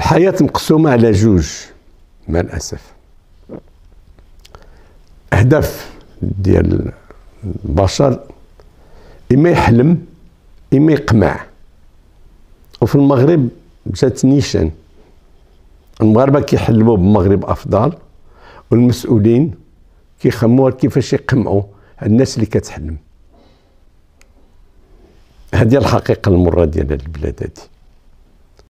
الحياة مقسومة على جوج مع الأسف. أهداف ديال البشر إما يحلم إما يقمع. وفي المغرب جات نيشان، المغاربة كيحلموا بمغرب أفضل، والمسؤولين كيخموا كيفاش يقمعوا الناس اللي كتحلم. هذه الحقيقة المرة ديال البلاد هذه.